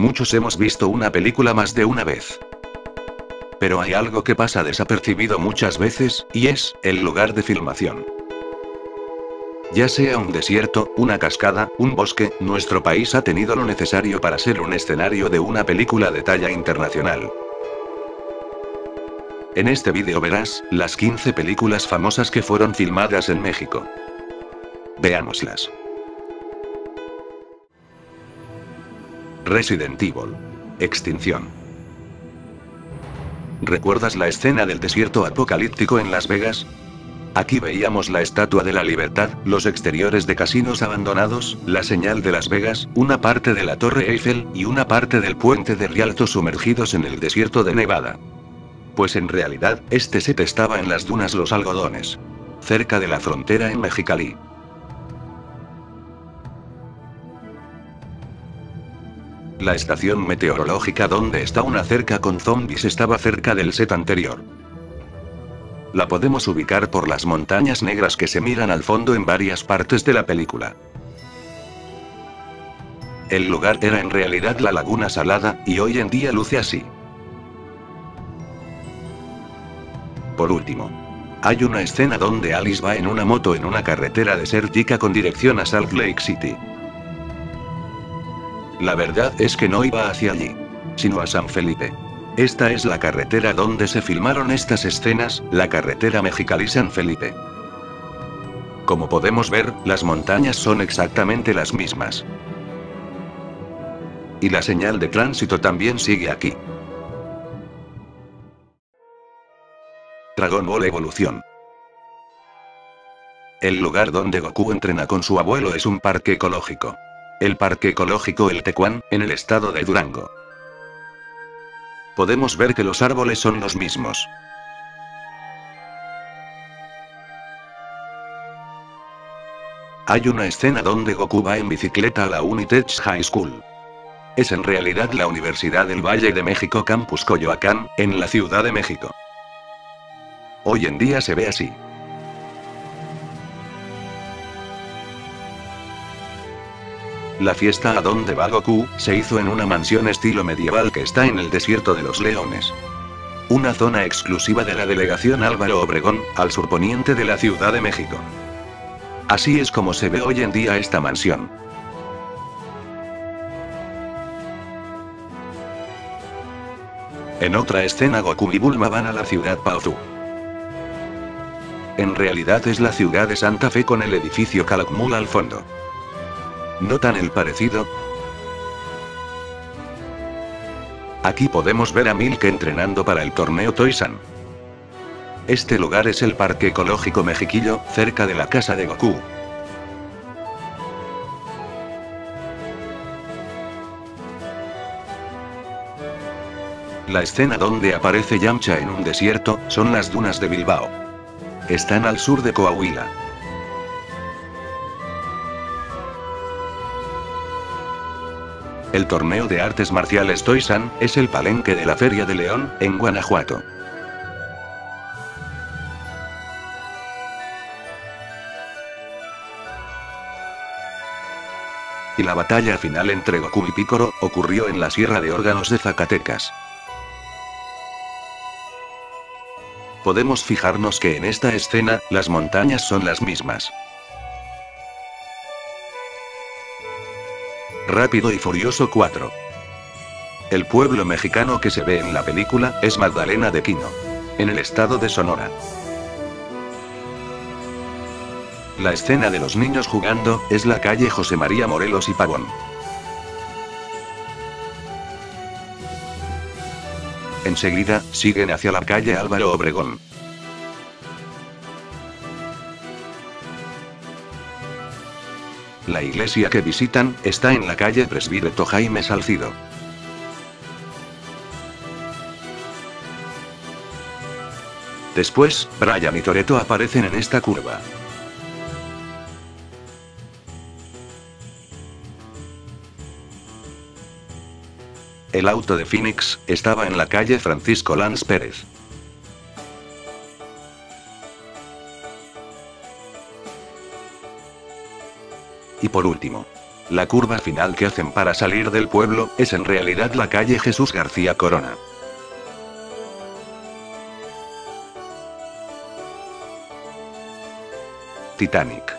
muchos hemos visto una película más de una vez. Pero hay algo que pasa desapercibido muchas veces, y es el lugar de filmación. Ya sea un desierto, una cascada, un bosque, nuestro país ha tenido lo necesario para ser un escenario de una película de talla internacional. En este vídeo verás las 15 películas famosas que fueron filmadas en México. Veámoslas. Resident Evil. Extinción. ¿Recuerdas la escena del desierto apocalíptico en Las Vegas? Aquí veíamos la Estatua de la Libertad, los exteriores de casinos abandonados, la señal de Las Vegas, una parte de la Torre Eiffel, y una parte del puente de Rialto sumergidos en el desierto de Nevada. Pues en realidad, este set estaba en las dunas Los Algodones, cerca de la frontera en Mexicali. La estación meteorológica donde está una cerca con zombies estaba cerca del set anterior. La podemos ubicar por las montañas negras que se miran al fondo en varias partes de la película. El lugar era en realidad la Laguna Salada, y hoy en día luce así. Por último, hay una escena donde Alice va en una moto en una carretera desértica con dirección a Salt Lake City. La verdad es que no iba hacia allí, sino a San Felipe. Esta es la carretera donde se filmaron estas escenas, la carretera Mexicali-San Felipe. Como podemos ver, las montañas son exactamente las mismas. Y la señal de tránsito también sigue aquí. Dragon Ball Evolución. El lugar donde Goku entrena con su abuelo es un parque ecológico. El parque ecológico El Tecuán, en el estado de Durango. Podemos ver que los árboles son los mismos. Hay una escena donde Goku va en bicicleta a la Unitech High School. Es en realidad la Universidad del Valle de México Campus Coyoacán, en la Ciudad de México. Hoy en día se ve así. La fiesta a donde va Goku, se hizo en una mansión estilo medieval que está en el desierto de los Leones. Una zona exclusiva de la delegación Álvaro Obregón, al surponiente de la Ciudad de México. Así es como se ve hoy en día esta mansión. En otra escena Goku y Bulma van a la ciudad Paozu. En realidad es la ciudad de Santa Fe con el edificio Calakmul al fondo. ¿Notan el parecido? Aquí podemos ver a Milk entrenando para el torneo Toisan. Este lugar es el Parque Ecológico Mexiquillo, cerca de la casa de Goku. La escena donde aparece Yamcha en un desierto, son las dunas de Bilbao. Están al sur de Coahuila. El torneo de artes marciales Toisan, es el palenque de la Feria de León, en Guanajuato. Y la batalla final entre Goku y Piccolo, ocurrió en la Sierra de Órganos de Zacatecas. Podemos fijarnos que en esta escena, las montañas son las mismas. Rápido y Furioso 4. El pueblo mexicano que se ve en la película, es Magdalena de Quino, en el estado de Sonora. La escena de los niños jugando, es la calle José María Morelos y Pavón. Enseguida, siguen hacia la calle Álvaro Obregón. La iglesia que visitan, está en la calle Presbítero Jaime Salcido. Después, Brian y Toretto aparecen en esta curva. El auto de Phoenix, estaba en la calle Francisco Lanz Pérez. Y por último, La curva final que hacen para salir del pueblo, es en realidad la calle Jesús García Corona. Titanic.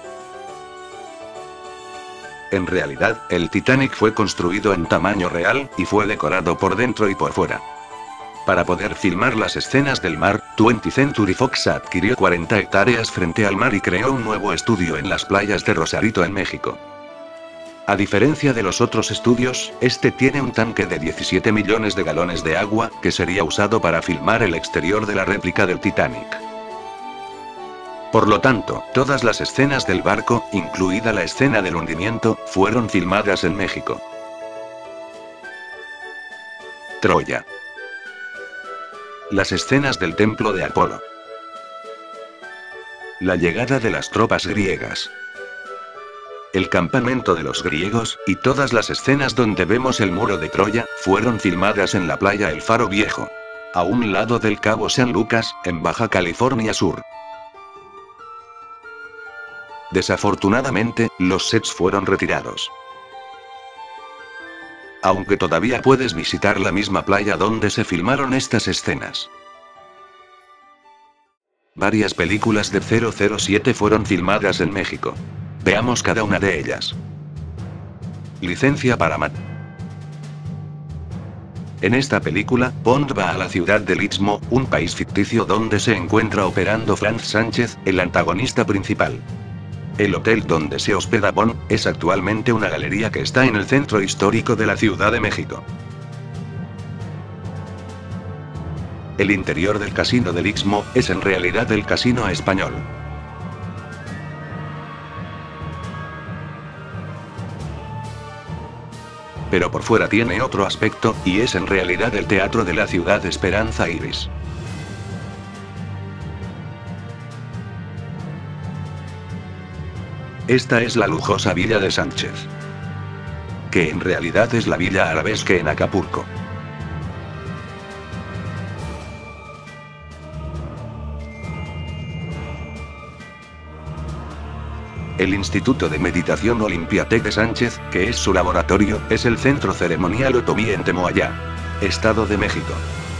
En realidad, el Titanic fue construido en tamaño real, y fue decorado por dentro y por fuera. Para poder filmar las escenas del mar, 20th Century Fox adquirió 40 hectáreas frente al mar y creó un nuevo estudio en las playas de Rosarito en México. A diferencia de los otros estudios, este tiene un tanque de 17 millones de galones de agua, que sería usado para filmar el exterior de la réplica del Titanic. Por lo tanto, todas las escenas del barco, incluida la escena del hundimiento, fueron filmadas en México. Troya. Las escenas del templo de Apolo. La llegada de las tropas griegas. El campamento de los griegos, y todas las escenas donde vemos el muro de Troya, fueron filmadas en la playa El Faro Viejo, a un lado del Cabo San Lucas, en Baja California Sur. Desafortunadamente, los sets fueron retirados. Aunque todavía puedes visitar la misma playa donde se filmaron estas escenas. Varias películas de 007 fueron filmadas en México. Veamos cada una de ellas. Licencia para matar. En esta película, Bond va a la ciudad del Istmo, un país ficticio donde se encuentra operando Franz Sánchez, el antagonista principal. El hotel donde se hospeda Bond, es actualmente una galería que está en el centro histórico de la Ciudad de México. El interior del casino del Istmo, es en realidad el Casino Español. Pero por fuera tiene otro aspecto, y es en realidad el teatro de la ciudad Esperanza Iris. Esta es la lujosa villa de Sánchez, que en realidad es la Villa Arabesque en Acapulco. El Instituto de Meditación Olympiatec de Sánchez, que es su laboratorio, es el centro ceremonial otomí en Temoayá, Estado de México.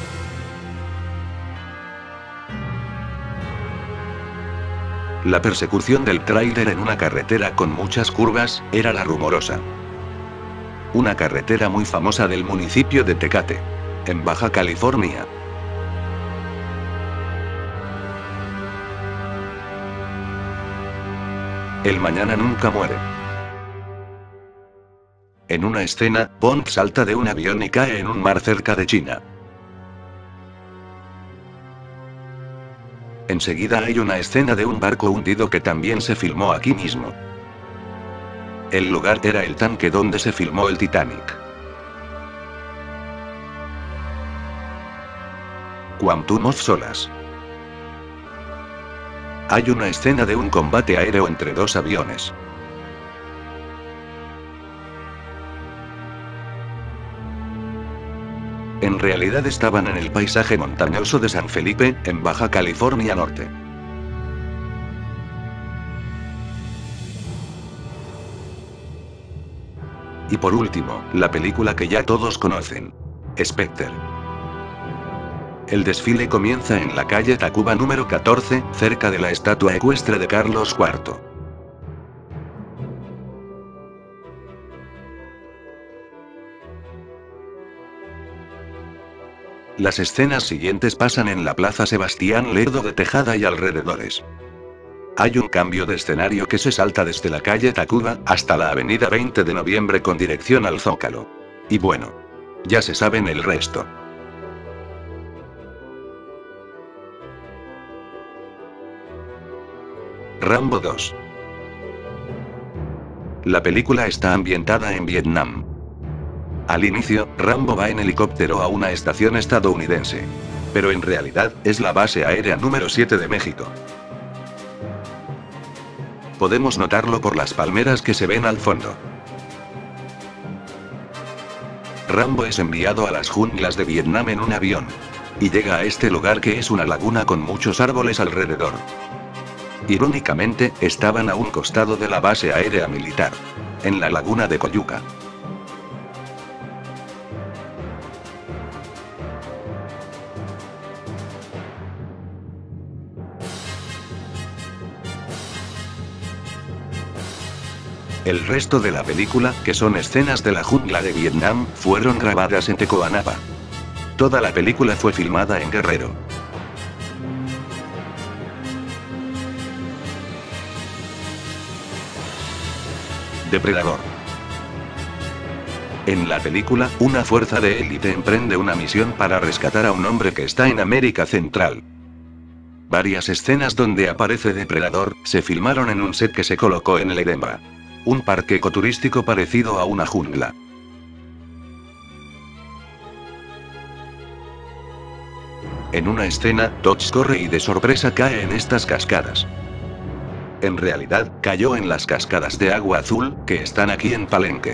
La persecución del tráiler en una carretera con muchas curvas, era la Rumorosa. Una carretera muy famosa del municipio de Tecate, en Baja California. El mañana nunca muere. En una escena, Bond salta de un avión y cae en un mar cerca de China. Enseguida hay una escena de un barco hundido que también se filmó aquí mismo. El lugar era el tanque donde se filmó el Titanic. Quantum of Solace. Hay una escena de un combate aéreo entre dos aviones. En realidad estaban en el paisaje montañoso de San Felipe, en Baja California Norte. Y por último, la película que ya todos conocen. Spectre. El desfile comienza en la calle Tacuba número 14, cerca de la estatua ecuestre de Carlos IV. Las escenas siguientes pasan en la Plaza Sebastián Lerdo de Tejada y alrededores. Hay un cambio de escenario que se salta desde la calle Tacuba, hasta la avenida 20 de noviembre con dirección al Zócalo. Y bueno, ya se saben el resto. Rambo 2. La película está ambientada en Vietnam. Al inicio, Rambo va en helicóptero a una estación estadounidense. Pero en realidad, es la base aérea número 7 de México. Podemos notarlo por las palmeras que se ven al fondo. Rambo es enviado a las junglas de Vietnam en un avión. Y llega a este lugar que es una laguna con muchos árboles alrededor. Irónicamente, estaban a un costado de la base aérea militar. en la laguna de Coyuca. El resto de la película, que son escenas de la jungla de Vietnam, fueron grabadas en Tecoanapa. Toda la película fue filmada en Guerrero. Depredador. En la película, una fuerza de élite emprende una misión para rescatar a un hombre que está en América Central. Varias escenas donde aparece Depredador se filmaron en un set que se colocó en el Edinburgh, un parque ecoturístico parecido a una jungla. En una escena, Dodge corre y de sorpresa cae en estas cascadas. En realidad, cayó en las cascadas de agua azul, que están aquí en Palenque.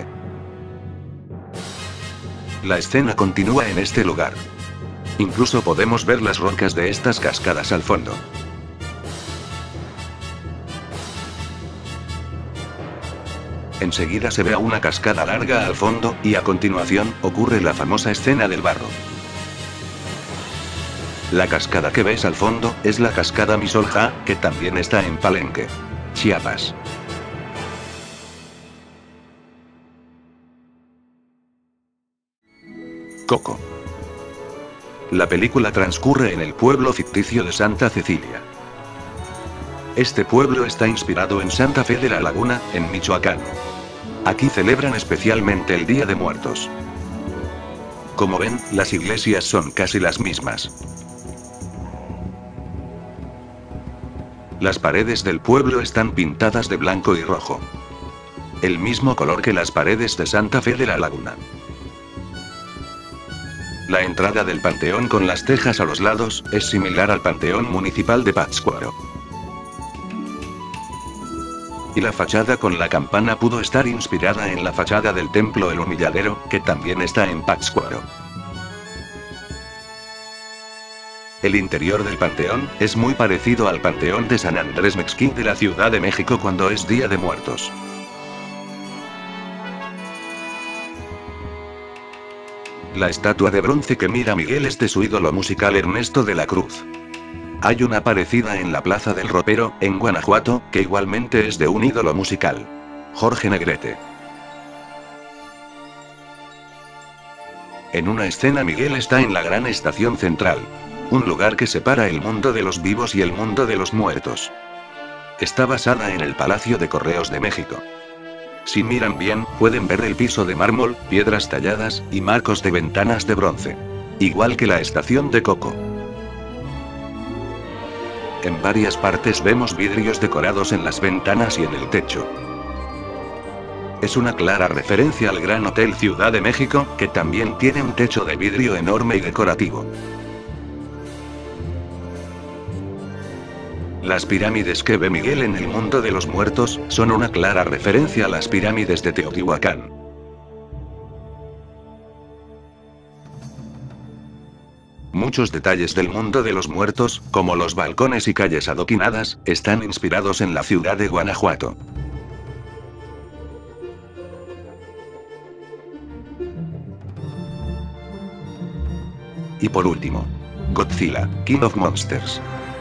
La escena continúa en este lugar. Incluso podemos ver las rocas de estas cascadas al fondo. Enseguida se ve a una cascada larga al fondo, y a continuación, ocurre la famosa escena del barro. La cascada que ves al fondo, es la cascada Misolja, que también está en Palenque, Chiapas. Coco. La película transcurre en el pueblo ficticio de Santa Cecilia. Este pueblo está inspirado en Santa Fe de la Laguna, en Michoacán. Aquí celebran especialmente el Día de Muertos. Como ven, las iglesias son casi las mismas. Las paredes del pueblo están pintadas de blanco y rojo. El mismo color que las paredes de Santa Fe de la Laguna. La entrada del panteón con las tejas a los lados, es similar al panteón municipal de Pátzcuaro. Y la fachada con la campana pudo estar inspirada en la fachada del templo El Humilladero, que también está en Pátzcuaro. El interior del panteón, es muy parecido al panteón de San Andrés Mezquín de la Ciudad de México cuando es Día de Muertos. La estatua de bronce que mira a Miguel es de su ídolo musical Ernesto de la Cruz. Hay una parecida en la Plaza del Ropero, en Guanajuato, que igualmente es de un ídolo musical, Jorge Negrete. En una escena Miguel está en la Gran Estación Central, un lugar que separa el mundo de los vivos y el mundo de los muertos. Está basada en el Palacio de Correos de México. Si miran bien, pueden ver el piso de mármol, piedras talladas, y marcos de ventanas de bronce. Igual que la estación de Coco. En varias partes vemos vidrios decorados en las ventanas y en el techo. Es una clara referencia al Gran Hotel Ciudad de México, que también tiene un techo de vidrio enorme y decorativo. Las pirámides que ve Miguel en el mundo de los muertos, son una clara referencia a las pirámides de Teotihuacán. Muchos detalles del mundo de los muertos, como los balcones y calles adoquinadas, están inspirados en la ciudad de Guanajuato. Y por último, Godzilla, King of Monsters.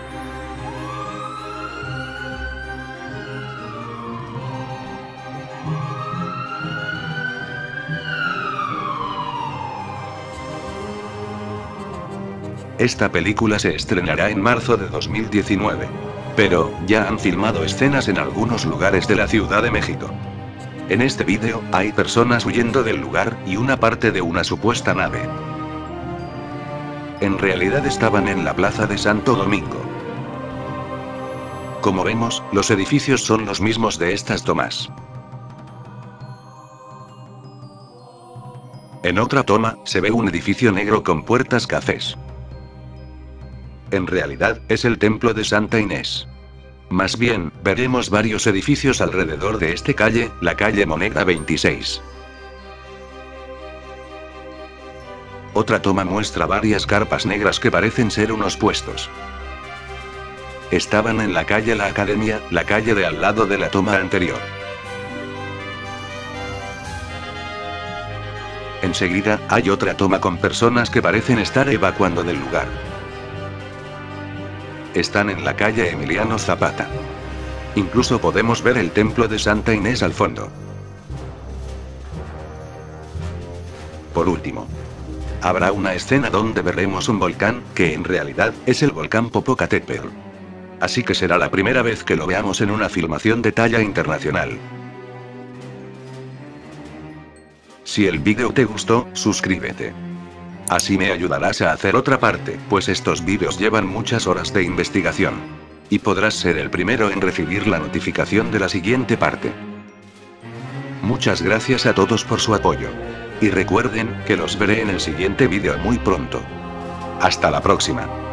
Esta película se estrenará en marzo de 2019. Pero, ya han filmado escenas en algunos lugares de la Ciudad de México. En este vídeo, hay personas huyendo del lugar, y una parte de una supuesta nave. En realidad estaban en la plaza de Santo Domingo. Como vemos, los edificios son los mismos de estas tomas. En otra toma, se ve un edificio negro con puertas cafés. En realidad, es el templo de Santa Inés. Más bien, veremos varios edificios alrededor de esta calle, la calle Moneda 26. Otra toma muestra varias carpas negras que parecen ser unos puestos. Estaban en la calle La Academia, la calle de al lado de la toma anterior. Enseguida, hay otra toma con personas que parecen estar evacuando del lugar. Están en la calle Emiliano Zapata. Incluso podemos ver el templo de Santa Inés al fondo. Por último, habrá una escena donde veremos un volcán, que en realidad es el volcán Popocatépetl. Así que será la primera vez que lo veamos en una filmación de talla internacional. Si el vídeo te gustó, suscríbete. Así me ayudarás a hacer otra parte, pues estos vídeos llevan muchas horas de investigación. Y podrás ser el primero en recibir la notificación de la siguiente parte. Muchas gracias a todos por su apoyo. Y recuerden, que los veré en el siguiente vídeo muy pronto. Hasta la próxima.